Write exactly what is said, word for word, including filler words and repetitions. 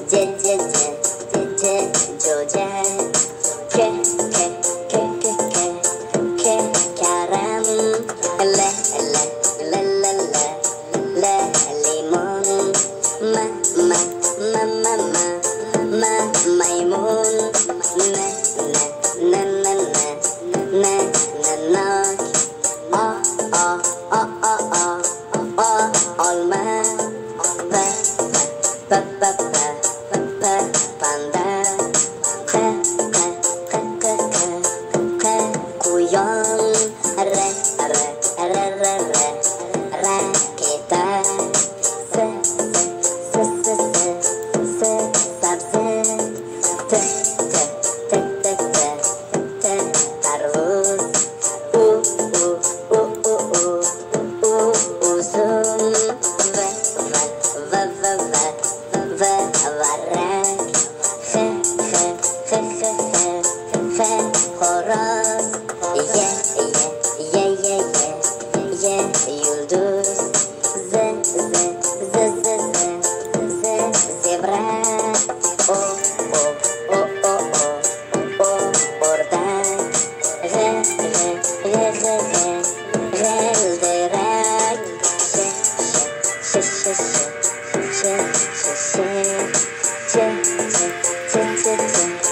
je je je je je joja ke ke ke ke ke ke karam le le le le le le limon ma ma ma ma ma ma maymun na na na na na na na na oh oh oh oh oh Olma pa pa pa pa pa Panda pa pa pa pa pa Quyon re re re re re Raketa se se se se se Sabzi te te te te te te Tarvuz u u u u u u Uzum va va va va va va Varrak he he he he he he Xo'roz ye ye ye ye ye ye Yulduz ze ze ze ze ze ze zebra o o o o o o ordak re re re re re re elderak she she she she she she she she she she she she